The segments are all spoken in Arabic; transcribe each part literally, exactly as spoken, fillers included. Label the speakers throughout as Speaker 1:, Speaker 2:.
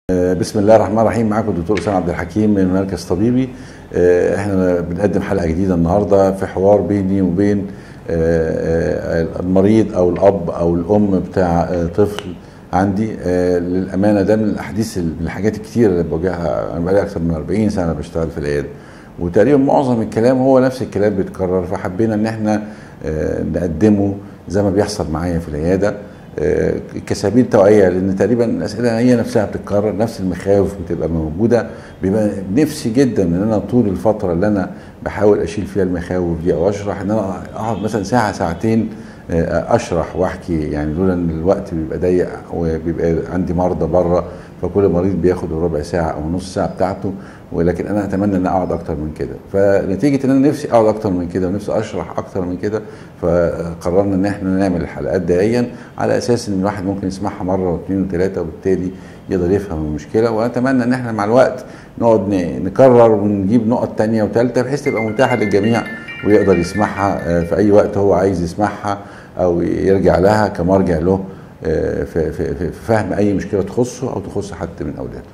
Speaker 1: بسم الله الرحمن الرحيم. معاكم الدكتور اسامه عبد الحكيم من مركز طبيبي. احنا بنقدم حلقه جديده النهارده في حوار بيني وبين المريض او الاب او الام بتاع طفل عندي. للامانه ده من الاحاديث، من الحاجات الكتيره اللي بواجهها. انا بقالي اكثر من أربعين سنه بشتغل في العياده، وتقريبا معظم الكلام هو نفس الكلام بيتكرر، فحبينا ان احنا نقدمه زي ما بيحصل معايا في العياده كسبيل توعيه، لان تقريبا الاسئله هي نفسها بتتكرر، نفس المخاوف بتبقى موجوده. بيبقى نفسي جدا ان انا طول الفتره اللي انا بحاول اشيل فيها المخاوف دي او اشرح، ان انا اقعد مثلا ساعه ساعتين اشرح واحكي، يعني لولا ان الوقت بيبقى ضيق وبيبقى عندي مرضى بره، فكل مريض بياخد ربع ساعه او نص ساعه بتاعته، ولكن انا اتمنى ان اقعد اكتر من كده. فنتيجه ان انا نفسي اقعد اكتر من كده ونفسي اشرح اكتر من كده، فقررنا ان احنا نعمل الحلقات دائيا، على اساس ان الواحد ممكن يسمعها مره واثنين وثلاثه، وبالتالي يقدر يفهم المشكله. واتمنى ان احنا مع الوقت نقعد نكرر ونجيب نقط ثانيه وثالثه، بحيث تبقى متاحه للجميع ويقدر يسمعها في اي وقت هو عايز يسمعها، او يرجع لها كمرجع له في في فهم اي مشكله تخصه او تخص حد من اولاده.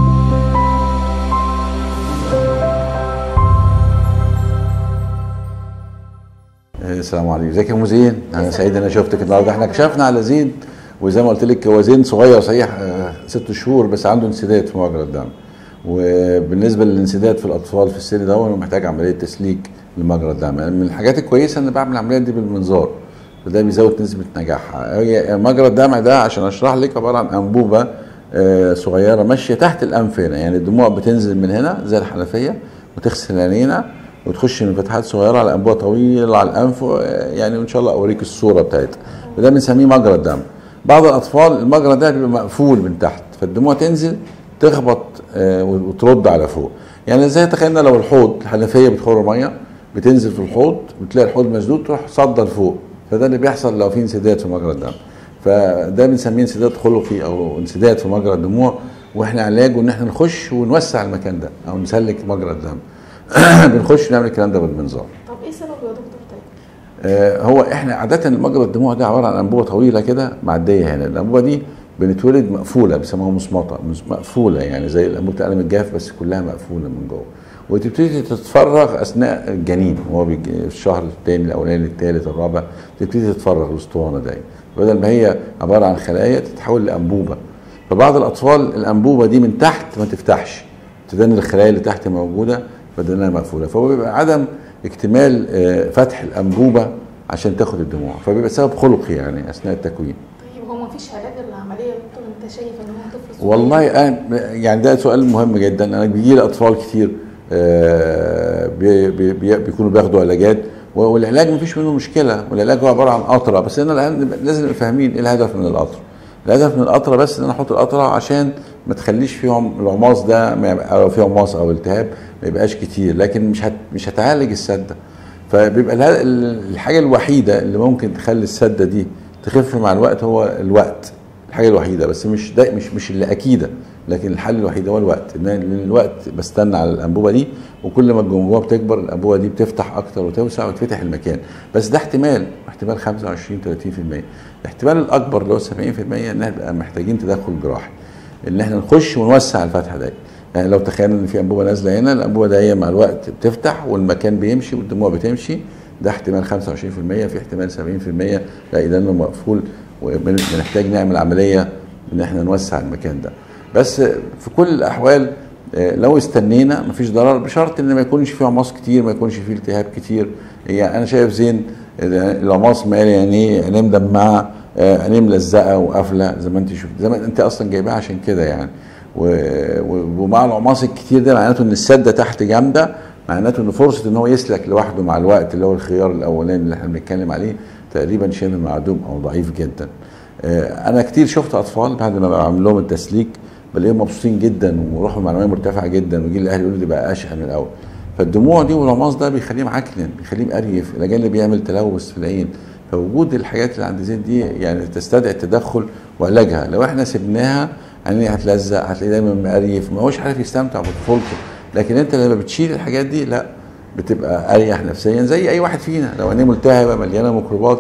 Speaker 1: السلام عليكم، ازيك يا ام زين؟ انا سعيد ان انا شفتك النهارده. احنا كشفنا على زين، وزي ما قلت لك هو زين صغير صحيح، ست شهور، بس عنده انسداد في مجرى الدم. وبالنسبه للانسداد في الاطفال في السن ده هو محتاج عمليه تسليك لمجرى الدم. يعني من الحاجات الكويسه ان بعمل العمليه دي بالمنظار، فده بيزود نسبه نجاحها. هي مجرى الدم ده عشان اشرح لك عباره عن انبوبه صغيره ماشيه تحت الانف هنا، يعني الدموع بتنزل من هنا زي الحنفيه وتغسل عينينا وتخش من فتحات صغيره على انبوبه طويله على الانف، يعني وان شاء الله اوريك الصوره بتاعتها. وده بنسميه مجرى الدم. بعض الاطفال المجرى ده بيبقى مقفول من تحت، فالدموع تنزل تخبط وترد على فوق. يعني زي تخيلنا لو الحوض الحنفيه بتخر ميه، بتنزل في الحوض بتلاقي الحوض مسدود تروح صدر فوق، فده اللي بيحصل لو في انسداد في مجرى الدم. فده بنسميه انسداد خلقي او انسداد في مجرى الدموع، واحنا علاجه ان احنا نخش ونوسع المكان ده او نسلك مجرى الدم. بنخش نعمل الكلام ده بالمنظار.
Speaker 2: طب ايه سبب يا دكتور طيب؟
Speaker 1: آه هو احنا عاده مجرى الدموع ده عباره عن انبوبه طويله كده معديه هنا. الانبوبه دي بنتولد مقفوله، بيسموها مصمطه، مقفوله يعني زي انبوبه القلم الجاف، بس كلها مقفوله من جوه، وتبتدي تتفرغ اثناء الجنين. هو في الشهر الثاني الاولاني الثالث الرابع تبتدي تتفرغ الاسطوانه دي، بدل ما هي عباره عن خلايا تتحول لانبوبه. فبعض الاطفال الانبوبه دي من تحت ما تفتحش، تدن الخلايا اللي تحت موجوده فدنها مقفوله، فهو بيبقى عدم اكتمال فتح الانبوبه عشان تاخد الدموع، فبيبقى سبب خلقي يعني اثناء التكوين.
Speaker 2: طيب هو ما فيش علاج للعمليه يا دكتور؟ انت شايف ان هو طفل صغير؟
Speaker 1: والله أنا يعني ده سؤال مهم جدا. انا بيجي لي اطفال كتير بي بي بيكونوا بياخدوا علاجات، والعلاج ما فيش منه مشكله، والعلاج هو عباره عن قطره. بس انا الان لازم نبقى فاهمين ايه الهدف من القطره. الهدف من القطره بس ان انا احط القطره عشان ما تخليش فيهم العماص ده، او فيه عماص او التهاب ما يبقاش كتير، لكن مش هت مش هتعالج السده. فبيبقى الحاجه الوحيده اللي ممكن تخلي السده دي تخف مع الوقت هو الوقت، الحاجه الوحيده، بس مش ده مش مش اللي اكيده، لكن الحل الوحيد هو الوقت. لان الوقت بستنى على الانبوبه دي، وكل ما الجمجمه بتكبر الانبوبه دي بتفتح اكتر وتوسع وتفتح المكان. بس ده احتمال احتمال خمسة وعشرين ثلاثين في المية. الاحتمال الاكبر اللي هو سبعين في المية ان احنا محتاجين تدخل جراحي، ان احنا نخش ونوسع الفتحه دي. يعني لو تخيلنا ان في انبوبه نازله هنا، الانبوبه دي مع الوقت بتفتح والمكان بيمشي والدموع بتمشي، ده احتمال خمسة وعشرين في المية. في احتمال سبعين في المية لا، اذا انه مقفول وبنحتاج نعمل عمليه ان احنا نوسع المكان ده. بس في كل الاحوال لو استنينا مفيش ضرر، بشرط ان ما يكونش فيه عماص كتير، ما يكونش فيه التهاب كتير. يعني انا شايف زين العماص مالي عينيه، عينيه مدمعه، عينيه ملزقه وقافله زي ما انت شفت، زي ما انت اصلا جايباها عشان كده يعني. ومع العماص الكتير ده معناته ان السده تحت جامده، معناته ان فرصه ان هو يسلك لوحده مع الوقت اللي هو الخيار الاولاني اللي احنا بنتكلم عليه تقريبا شبه معدوم او ضعيف جدا. انا كتير شفت اطفال بعد ما بعمل لهم التسليك بلاقيهم مبسوطين جدا وروحهم المعنويه مرتفعه جدا، ويجي الاهل يقولوا دي بقى اشقى من الاول. فالدموع دي والعماص ده بيخليه معكنن، بيخليه مقريف، الى جانب بيعمل تلوث في العين. فوجود الحاجات اللي عند زين دي يعني تستدعي التدخل وعلاجها. لو احنا سبناها عينيه هتلزق، هتلاقيه دايما مقريف، ما هوش عارف يستمتع بطفولته. لكن انت لما بتشيل الحاجات دي لا، بتبقى اريح نفسيا زي اي واحد فينا. لو عينيه ملتهبه مليانه ميكروبات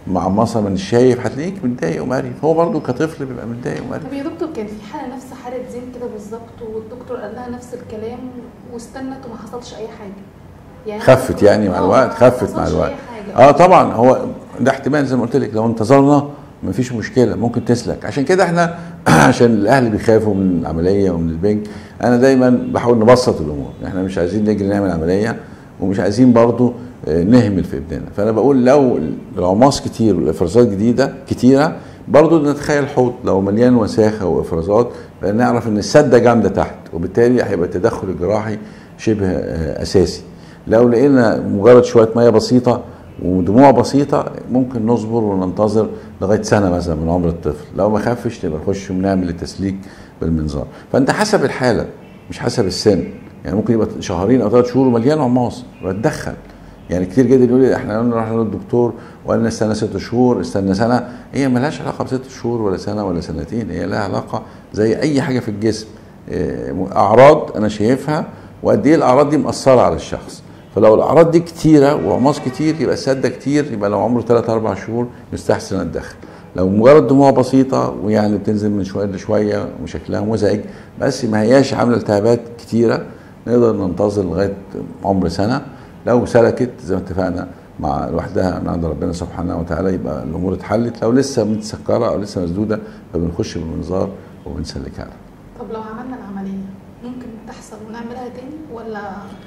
Speaker 1: معمصه من الشايف هتلاقيك متضايق ومقرف، هو برضه كطفل بيبقى متضايق ومقرف.
Speaker 2: طب يا دكتور كان في حاله نفس حاله زين كده بالظبط، والدكتور قال لها نفس الكلام واستنت وما حصلش اي حاجه يعني؟
Speaker 1: خفت يعني مع الوقت، خفت مع الوقت. اه طبعا هو ده احتمال زي ما قلت لك، لو انتظرنا مفيش مشكله ممكن تسلك. عشان كده احنا عشان الاهل بيخافوا من العمليه ومن البنج، انا دايما بحاول نبسط الامور. احنا مش عايزين نجري نعمل عمليه ومش عايزين برضو نهمل في ابننا. فانا بقول لو العماص كتير والافرازات جديده كتيره، برضو نتخيل حوض لو مليان وساخه وافرازات، نعرف ان السده جامده تحت، وبالتالي هيبقى التدخل الجراحي شبه اساسي. لو لقينا مجرد شويه ميه بسيطه ودموع بسيطه، ممكن نصبر وننتظر لغايه سنه مثلا من عمر الطفل. لو ما خفش نبقى نخش ونعمل التسليك بالمنظار. فانت حسب الحاله مش حسب السن. يعني ممكن يبقى شهرين او ثلاث شهور مليان عماص بتدخل. يعني كتير جدا يقول لي احنا رحنا للدكتور وقال لنا استنى ست شهور استنى سنه. هي مالهاش علاقه بست شهور ولا سنه ولا سنتين، هي لها علاقه زي اي حاجه في الجسم، اعراض انا شايفها وقد ايه الاعراض دي مأثره على الشخص. فلو الاعراض دي كتيره وعماص كتير يبقى السده كتير، يبقى لو عمره ثلاث اربع شهور يستحسن اتدخل. لو مجرد دموع بسيطه ويعني بتنزل من شويه لشويه وشكلها مزعج بس ما هياش عامله التهابات كتيره، نقدر ننتظر لغايه عمر سنه. لو سلكت زي ما اتفقنا مع لوحدها من عند ربنا سبحانه وتعالى يبقى الامور اتحلت. لو لسه متسكره او لسه مسدوده فبنخش بالمنظار وبنسلكها.
Speaker 2: طب لو عملنا العمليه ممكن تحصل ونعملها تاني ولا؟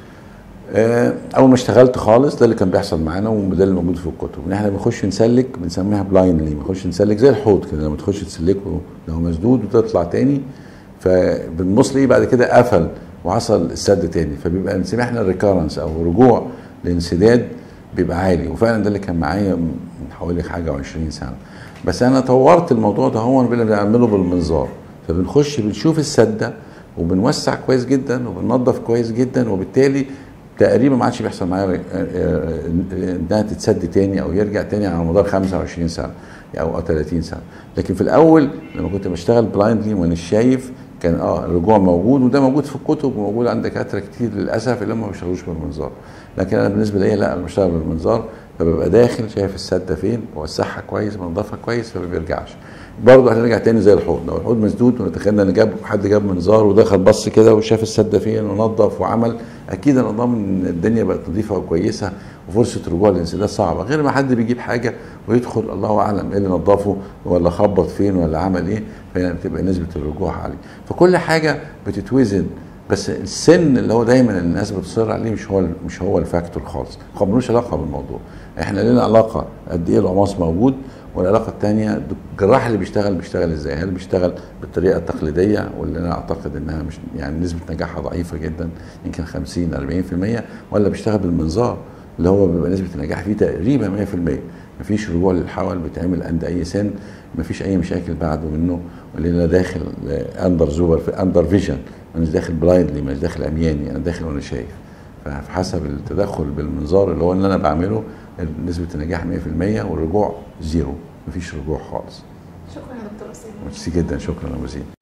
Speaker 1: اول ما اشتغلت خالص ده اللي كان بيحصل معانا وده اللي موجود في الكتب، ان احنا بنخش نسلك بنسميها بلايندلي، بنخش نسلك زي الحوض كده، لما تخش تسلكه لو مسدود وتطلع تاني فبنبص ليه بعد كده قفل وحصل السد تاني، فبيبقى نسميه احنا الريكارنس او رجوع لانسداد بيبقى عالي. وفعلا ده اللي كان معايا من حوالي حاجه وعشرين سنه. بس انا طورت الموضوع ده، هو بنعمله بالمنظار، فبنخش بنشوف السده وبنوسع كويس جدا وبننظف كويس جدا، وبالتالي تقريبا ما عادش بيحصل معايا انها تتسد تاني او يرجع تاني على مدار خمسة وعشرين سنه او ثلاثين سنه. لكن في الاول لما كنت بشتغل بلايندلي وانا شايف كان اه الرجوع موجود، وده موجود في الكتب وموجود عند دكاتره كتير للاسف اللي هم ما بيشتغلوش بالمنظار. لكن انا بالنسبه لي لا، انا بشتغل بالمنظار، فببقى داخل شايف السده فين بوسعها كويس بنضفها كويس فما بيرجعش. برضه هنرجع تاني زي الحوض، لو الحوض مسدود ونتخيل ان جاب حد جاب منظار ودخل بص كده وشاف السده فين ونظف وعمل، اكيد انا ضامن ان الدنيا بقت نظيفه وكويسه وفرصه رجوع الانسداد صعبه، غير ما حد بيجيب حاجه ويدخل الله اعلم ايه اللي نظفه ولا خبط فين ولا عمل ايه، فهنا بتبقى نسبه الرجوع عاليه. فكل حاجه بتتوزن، بس السن اللي هو دايما الناس بتصر عليه مش هو مش هو الفاكتور خالص، هو ملوش علاقه بالموضوع. احنا لنا علاقه قد ايه العماص موجود، والعلاقه الثانيه الجراح اللي بيشتغل بيشتغل ازاي؟ هل بيشتغل بالطريقه التقليديه واللي انا اعتقد انها مش يعني نسبه نجاحها ضعيفه جدا يمكن خمسين أربعين في المية، ولا بيشتغل بالمنظار اللي هو بيبقى نسبه النجاح فيه تقريبا مية في المية، مفيش رجوع للحول بيتعمل عند اي سن، مفيش اي مشاكل بعده منه، واللي انا داخل اندر زوبر في اندر فيجن، انا مش داخل بلايندلي، مش داخل عمياني، انا داخل وانا شايف. فحسب التدخل بالمنظار اللي هو اللي انا بعمله نسبه النجاح مية في المية والرجوع زيرو، مفيش رجوع خالص.
Speaker 2: شكرا يا دكتور اسامه.
Speaker 1: ميرسي جدا، شكرا يا وزير.